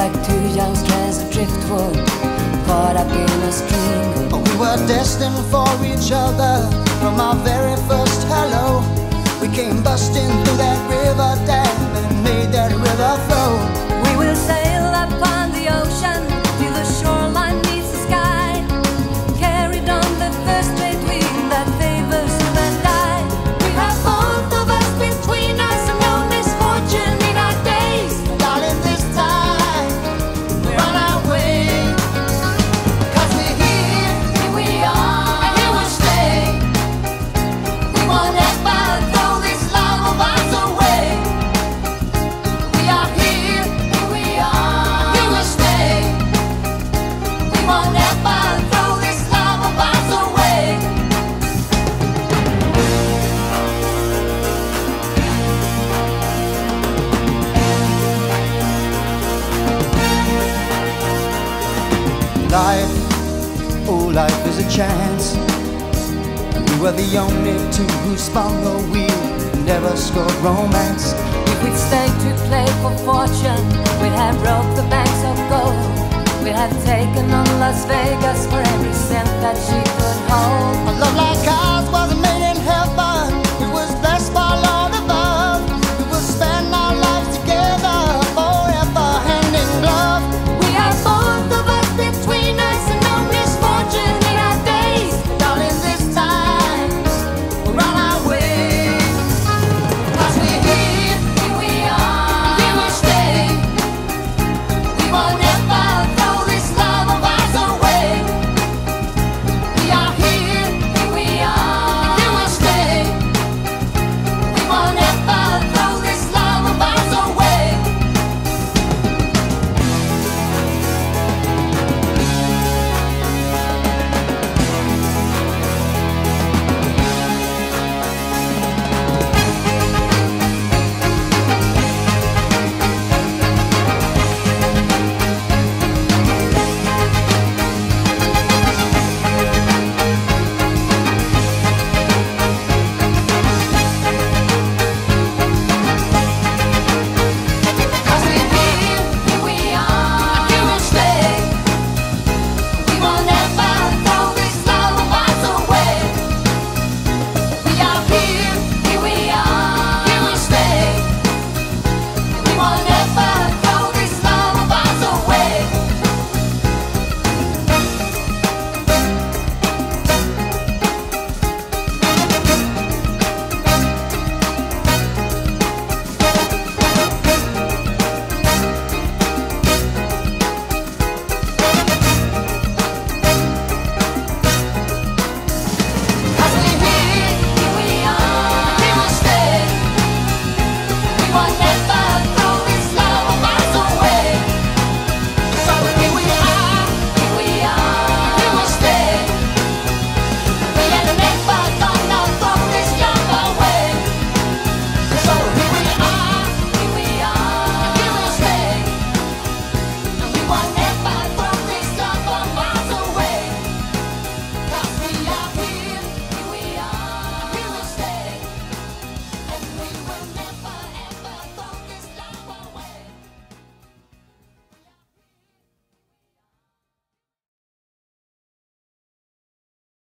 like two young strands of driftwood caught up in a stream. We were destined for each other from our very first hello. We came busting through that river dam and made that river flow. We will sail upon the ocean till the shoreline meets the sky, carried on the first straight wind that favors you and I. We have both of us between us and no misfortune in our days. Darling, this time we're on our way. 'Cause we're here, Here we are, and here we'll stay. we won't ever throw this love of ours away. We are here, We are, here we'll stay. we won't ever throw this love of ours away. Life, oh life is a chance. We were the only two who spun the wheel, never scored romance. If we'd stayed to play for fortune, we'd have broke the banks of gold. We'd have taken on Las Vegas for every cent that she could hold. A love like